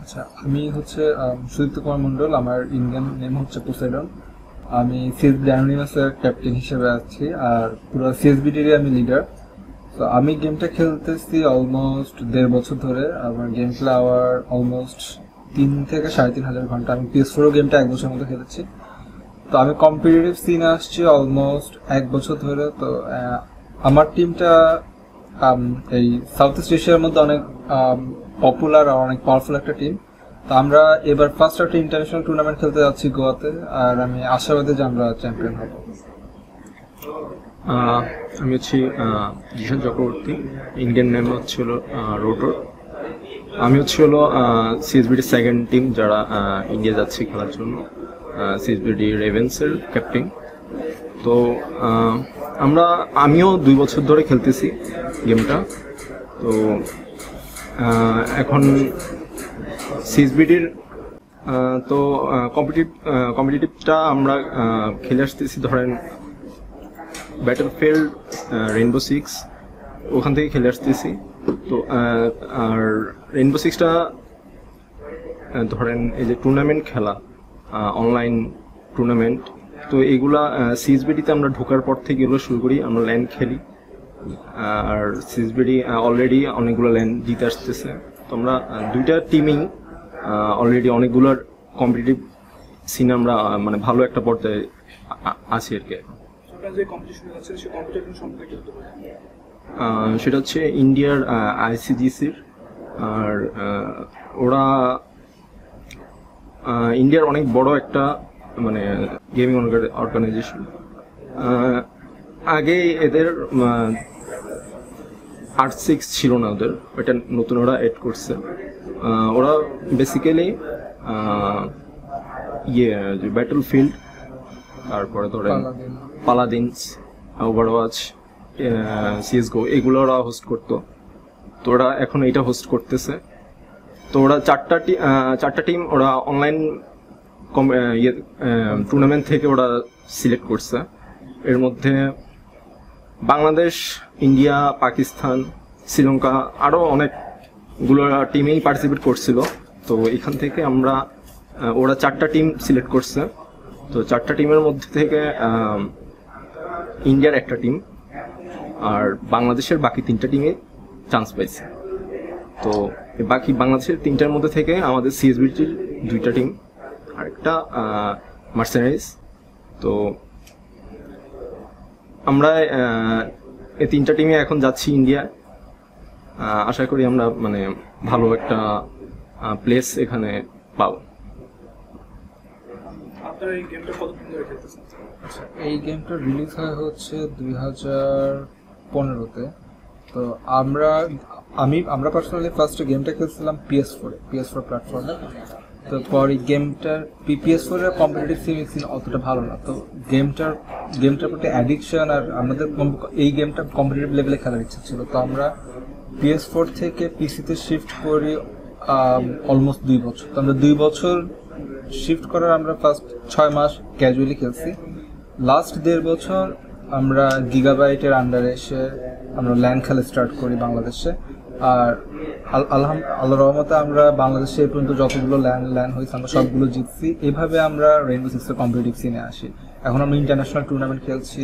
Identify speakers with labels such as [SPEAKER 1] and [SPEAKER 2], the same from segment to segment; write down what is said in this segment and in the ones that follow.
[SPEAKER 1] আচ্ছা, আমি হচ্ছে সুদীপ্ত কুমার মণ্ডল। আমার ইন্ডিয়ান নেম হচ্ছে পোসাইডন। আমি সিএসবি অ্যানোনিমাসের ক্যাপ্টেন হিসেবে আছি, আর পুরো সিএসবিটির আমি লিডার। তো আমি গেমটা খেলতেছি অলমোস্ট 1.5 বছর ধরে। আমার গেম প্লে আওয়ার অলমোস্ট 3 থেকে 3.5 ঘন্টা। আমি PS4 গেমটা 1 বছর মতো খেলেছি। তো আমি কম্পিটিটিভ সিনে আসছি অলমোস্ট 1 বছর ধরে। তো আমার টিমটা এই সাউথ ইস্ট এশিয়ার মধ্যে অনেক পপুলার আর অনেক পাওয়ারফুল একটা টিম। তো আমরা এবার ফার্স্ট একটা ইন্টারন্যাশনাল টুর্নামেন্ট খেলতে যাচ্ছি গোয়াতে, আর আমি আশাবাদী যে আমরা চ্যাম্পিয়ন হব।
[SPEAKER 2] আমি হচ্ছি জিশান চক্রবর্তী। ইন্ডিয়ান নেম হচ্ছিল রোটর। আমি হলো সিএসবিডির সেকেন্ড টিম যারা ইন্ডিয়া যাচ্ছে খেলার জন্য, সিএসবিডি রেভেন্সের ক্যাপ্টেন। তো আমিও 2 বছর ধরে খেলতেছি গেমটা। তো এখন সিএসবিডির তো কম্পিটিটিভটা আমরা খেলে আসতেছি, ধরেন ব্যাটলফিল্ড, রেইনবো সিক্স, ওখান থেকে খেলে আসতেছি। তো আর রেইনবো সিক্সটা ধরেন এই যে টুর্নামেন্ট খেলা, অনলাইন টুর্নামেন্ট, তো এগুলা সিএসবিডিতে আমরা ঢোকার পর থেকে এগুলো শুরু করি। আমরা ল্যান্ড খেলি, আর সিএসবিডি অলরেডি অনেকগুলো ল্যান্ড জিতে আসতেছে। তো আমরা দুইটা টিমেই অলরেডি অনেকগুলোর কম্পিটিটিভ সিন আমরা মানে ভালো একটা পর্যায়ে আছি আর কি। সেটা হচ্ছে ইন্ডিয়ার আইসিজিসির, আর ওরা ইন্ডিয়ার অনেক বড় একটা মানে গেমিং অর্গানাইজেশন। আগে এদের R6 ছিল না, ওদের ওইটা নতুন ওরা এড করছে। ওরা বেসিক্যালি ব্যাটলফিল্ড, তারপরে ধরেন পালাদিনস, ওভারওয়াচ, সিএসগো, এগুলো ওরা হোস্ট করতো। তো ওরা এখন এইটা হোস্ট করতেছে। তো ওরা চারটা টিম ওরা অনলাইন টুর্নামেন্ট থেকে ওরা সিলেক্ট করছে। এর মধ্যে বাংলাদেশ, ইন্ডিয়া, পাকিস্তান, শ্রীলঙ্কা, আরও অনেকগুলো টিমেই পার্টিসিপেট করছিল। তো এখান থেকে ওরা 4টা টিম সিলেক্ট করছে। তো 4টা টিমের মধ্যে থেকে ইন্ডিয়ার একটা টিম আর বাংলাদেশের বাকি 3টা টিমে চান্স পাইছে। তো বাকি বাংলাদেশের 3টার মধ্যে থেকে আমাদের সিএসবিটির 2টা টিম আর একটা মার্সেনারিজ। তো আমরা এই 3টা টিমে এখন যাচ্ছি ইন্ডিয়া। আশা করি আমরা মানে ভালো একটা প্লেস এখানে পাবো।
[SPEAKER 1] এই গেমটা রিলিজ হয় হচ্ছে 2015-তে। তো আমরা পার্সোনালি ফার্স্টে গেমটা খেলছিলাম PS4 প্ল্যাটফর্মে। তো পরে গেমটার PS4 এর কম্পিটিটিভ সিন অতটা ভালো না। তো গেমটার প্রতি অ্যাডিকশন, আর আমাদের এই গেমটা কম্পিটিটিভ লেভেলে খেলার ইচ্ছা ছিল। তো আমরা PS4 থেকে পিসিতে শিফট করি অলমোস্ট 2 বছর। তো আমরা 2 বছর শিফট করার আমরা ফার্স্ট 6 মাস ক্যাজুয়ালি খেলছি। লাস্ট 1.5 বছর আমরা গিগাবাইটের আন্ডারে এসে আমরা ল্যান্ড খেলা স্টার্ট করি বাংলাদেশে। আর আল্লাহ রহমতে আমরা বাংলাদেশে এই পর্যন্ত যতগুলো ল্যান্ড হয়েছে আমরা সবগুলো জিতছি। এভাবে আমরা রেইনবো সিক্সের কম্পিটিটিভ সিনে আসি। এখন আমরা ইন্টারন্যাশনাল টুর্নামেন্ট খেলছি।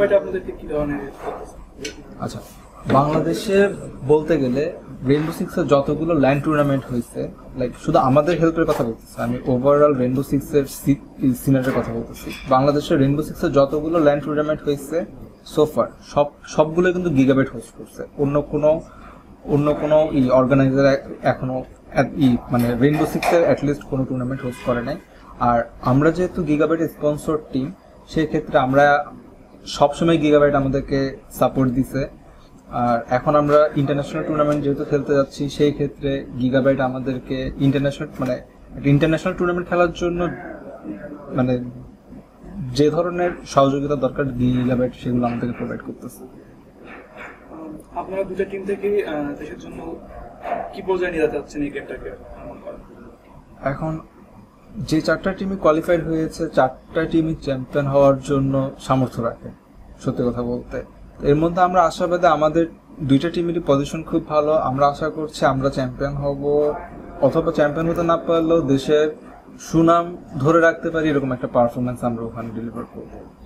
[SPEAKER 1] আচ্ছা, বাংলাদেশে বলতে গেলে রেইনবো সিক্সের যতগুলো ল্যান্ড টুর্নামেন্ট হয়েছে, লাইক শুধু আমাদের হেল্পের কথা বলতেছি, আমি ওভারঅল রেইনবো সিক্সের সিনারের কথা বলতেছি। বাংলাদেশের রেইনবো সিক্সের যতগুলো ল্যান্ড টুর্নামেন্ট হয়েছে সোফার সবগুলো কিন্তু গিগাবাইট হোস্ট করছে। অন্য কোনো অর্গানাইজার এখনো মানে রেইনবো সিক্সের অ্যাটলিস্ট কোনো টুর্নামেন্ট হোস্ট করে নাই। আর আমরা যেহেতু গিগাবাইট স্পন্সর টিম, সেই ক্ষেত্রে আমরা সবসময় গিগাবাইট আমাদেরকে সাপোর্ট দিছে। আর এখন আমরা ইন্টারন্যাশনাল টুর্নামেন্ট যেহেতু খেলতে যাচ্ছি, সেই ক্ষেত্রে গিগাবাইট আমাদেরকে ইন্টারন্যাশনাল টুর্নামেন্ট খেলার জন্য মানে যে ধরনের সহযোগিতা দরকার গিগাবাইট সেগুলো আমাদেরকে প্রোভাইড করতেছে।
[SPEAKER 3] আপনারা দুটো টিম থেকে দেশের জন্য কি পর্যায়ে নিয়ে যেতে চাচ্ছেন এই গেমটাকে?
[SPEAKER 1] এখন যে 4টা টিমই কোয়ালিফাইড হয়েছে, 4টা টিমই চ্যাম্পিয়ন হওয়ার জন্য সামর্থ্য রাখে, সত্যি কথা বলতে। এর মধ্যে আমরা আশাবাদী, আমাদের 2টা টিমেরই পজিশন খুব ভালো। আমরা আশা করছি আমরা চ্যাম্পিয়ন হব অথবা চ্যাম্পিয়ন হতে না পারলেও দেশের সুনাম ধরে রাখতে পারি এরকম একটা পারফরমেন্স আমরা ওখানে ডেলিভার করবো।